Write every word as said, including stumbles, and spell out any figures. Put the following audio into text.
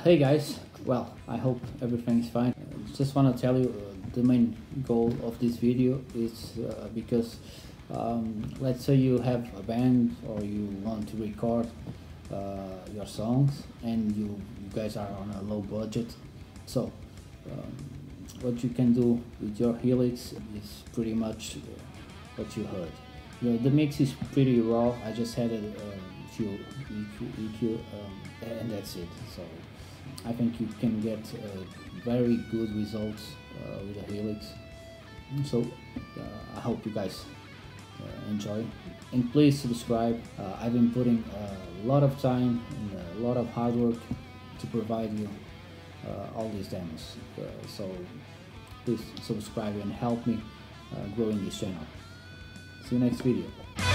hey guys, well, I hope everything's fine. Uh, just want to tell you uh, the main goal of this video is uh, because um, let's say you have a band or you want to record uh, your songs and you, you guys are on a low budget. So um, what you can do with your Helix is pretty much uh, what you heard. The, the mix is pretty raw. I just had a, a few E Q, E Q um, and that's it. So I think you can get uh, very good results uh, with a Helix. So uh, I hope you guys uh, enjoy, and please subscribe. uh, I've been putting a lot of time and a lot of hard work to provide you uh, all these demos, uh, so please subscribe and help me uh, grow in this channel. See you next video.